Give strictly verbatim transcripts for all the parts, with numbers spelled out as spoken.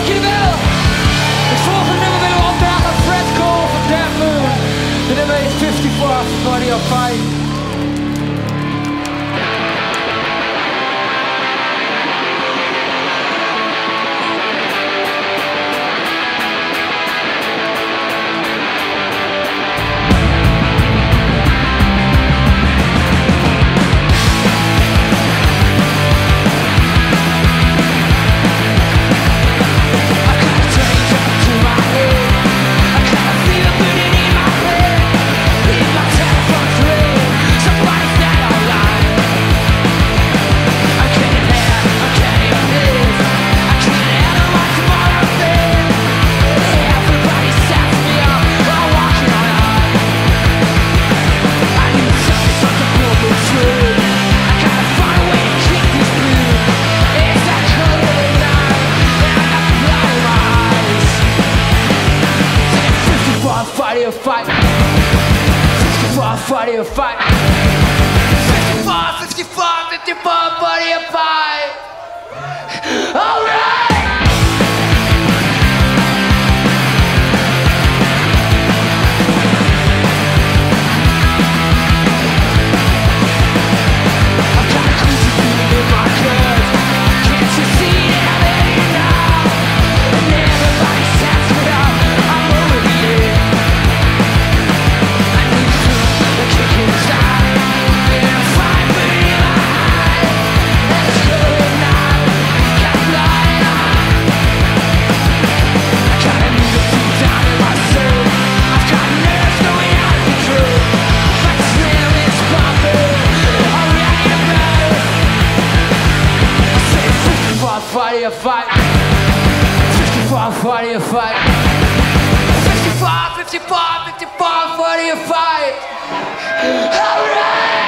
Dankjewel. Het volgende nummer willen we opdragen aan Fred Cole van Dead Moon. De nummer is vijfenvijftig voor die op vijf. Fight, fifty-four, forty or fight, fifty-four, fifty-four, fifty-four, forty or fight. All right. I've got a crazy feeling in my gut. Can't you see it? I'm in it now. And everybody sets me up. I'm over the edge. Fight a fight, fifty-four, forty a fight, fifty-four, fifty-four, fifty-four, forty a fight. All right.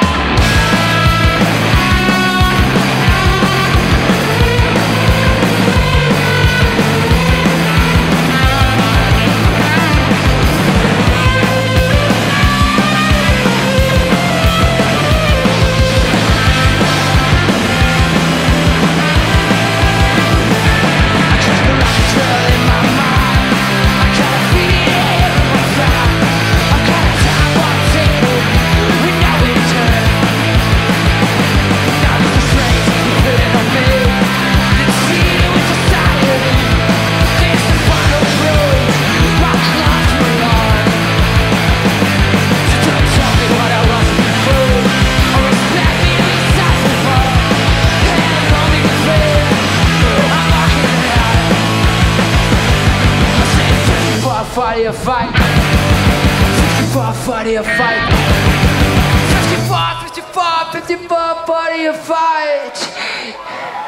Fight a fight, fifty-four, forty a fight, fifty-four, fifty-four, fifty-four, forty a fight.